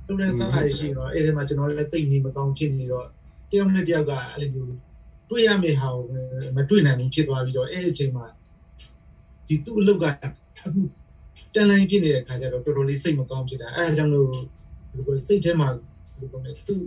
တဲ့စားရရှိတော့အဲ့ဒီမှာကျွန်တော်လည်းတိတ်နေမကောင်းဖြစ်နေတော့တယောက်နဲ့တယောက်ကအဲ့လိုမျိုးတွေ့ရမယ့်ဟာကိုမတွေ့နိုင်ဘူးဖြစ်သွားပြီးတော့အဲ့အချိန်မှာဒီသူ့အလုပ်ကအခုတန်လိုင်းဖြစ်နေတဲ့ခါကျတော့တော်တော်လေးစိတ်မကောင်းဖြစ်တာအဲ့ဒါကြောင့်လို့ဒီစိတ်ထဲမှာဒီကောင်နဲ့သူ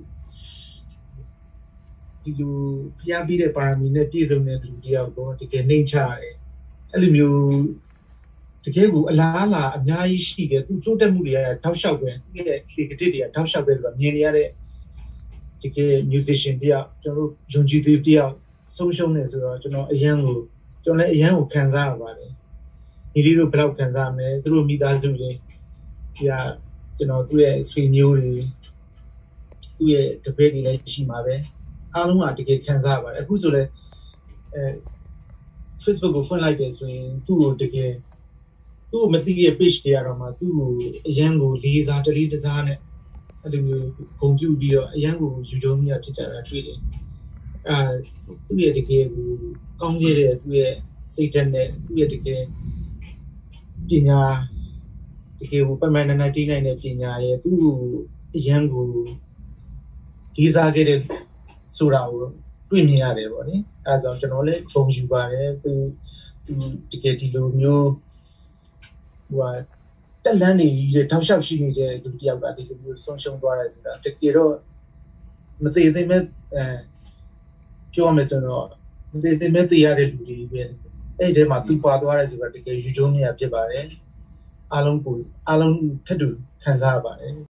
ဒီလိုဖျားပြီးတဲ့ပါရမီနဲ့ပြည့်စုံတဲ့လူတယောက်တော့တကယ်နှိမ့်ချရတယ်အဲ့လိုမျိုးတကယ်ကိုအလားအလာအများကြီးရှိတယ်သူတိုးတက်မှုတွေကတောက်လျှောက်ပဲသူရဲ့လေကတိတွေကတောက်လျှောက်ပဲဆိုတော့မြင်နေရတဲ့တကယ် musician တယောက်ကျွန်တော်တို့ယုံကြည်သူတယောက်ဆုံးရှုံးနေဆိုတော့ကျွန်တော်လည်းအရန်ကိုခံစားရပါတယ်ဒီလိုဘယ်လောက်ခံစားမလဲသူတို့မိသားစုတွေဒီကကျွန်တော်သူ့ရဲ့ဆွေမျိုးတွေသူ့ရဲ့တပည့်တွေလည်းရှိမှာပဲအားလုံးကတကယ်ခံစားရပါတယ်အခုဆိုလည်းFacebook ကိုဖွင့်လိုက်တယ်ဆိုရင်သူ့ကိုတကယ်သူ့မသိတဲ့ page တွေကတော့မှသူ့ကိုအရန်ကိုလေးစားတလေးတစားနဲ့အဲ့လိုမျိုးဂုဏ်ပြုပြီးတော့အရန်ကိုယူတုံးမြတ်ဖြစ်ကြတာတွေ့တယ်သူ့ရဲ့တကယ်ကိုကောင်းခဲ့တဲ့သူ့ရဲ့စိတ်ဓာတ်နဲ့သူ့ရဲ့တကယ်ပညာတကယ်ကိုပမာဏနဲ့တီးနိုင်တဲ့ပညာရဲ့သူ့ကိုအရန်ကိုလေးစားခဲ့တဲ့ဆိုတာကိုတွေ့မြင်ရတယ်ပေါ့နိအဲဒါကြောင့်ကျွန်တော်လည်းဂုဏ်ယူပါတယ်သူတကယ်ဒီလိုမျိုးတက်လန်းနေကြီးတောက်လျှောက်ရှိနေတဲ့လူတယောက်ကဒီလိုမျိုးဆုံးရှုံးသွားတယ်ဆိုတာတကယ်တော့မသေးသေးမဲ့ပြောရမယ်ဆိုတော့မသေးသေးမဲ့တရားတဲ့လူတွေပဲအဲ့ဒီထဲမှာသူပါသွားတယ်ဆိုတာတကယ်ယူကျုံးမြတ်ဖြစ်ပါတယ်အားလုံးထပ်တူခံစားရပါတယ်